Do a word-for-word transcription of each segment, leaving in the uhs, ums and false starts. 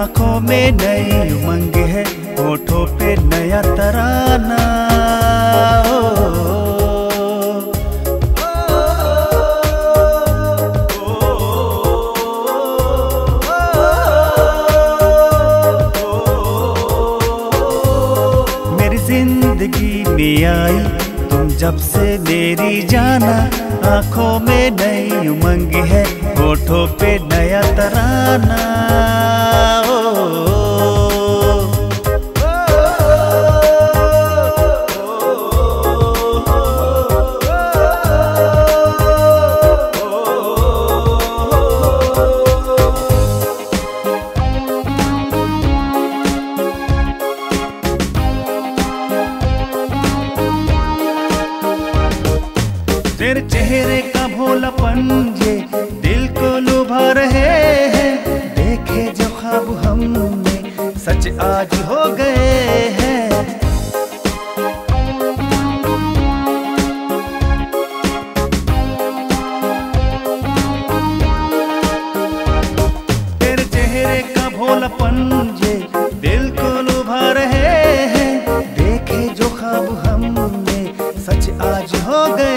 आंखों में नई उमंग है, होठों पे नया तराना। मेरी जिंदगी में आई तुम जब से मेरी जाना, आंखों में नई उमंग है, होठों पे नया तराना। तेरे चेहरे का भोलापन ये दिल को लुभा रहे हैं, देखे जो ख्वाब हमने सच आज हो गए हैं। तेरे चेहरे का भोलापन ये दिल को लुभा रहे हैं, देखे जो ख्वाब हमने सच आज हो गए।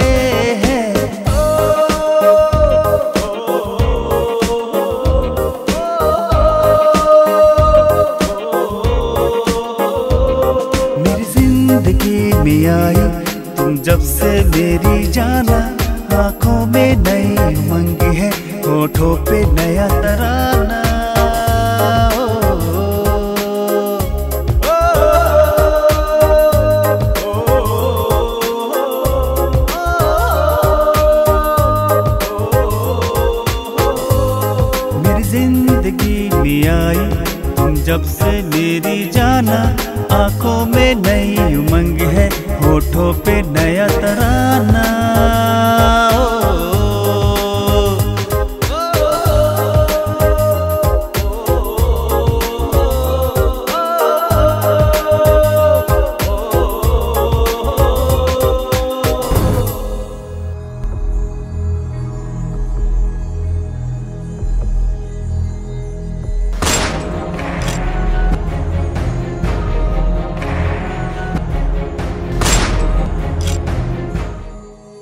जिंदगी में आई तुम जब से मेरी जाना, आंखों में नई उमंग है, होठों पे नया तराना। मेरी जिंदगी में आई तुम जब से मेरी जाना, आंखों में नई उमंग है, होठों पे नया तराना।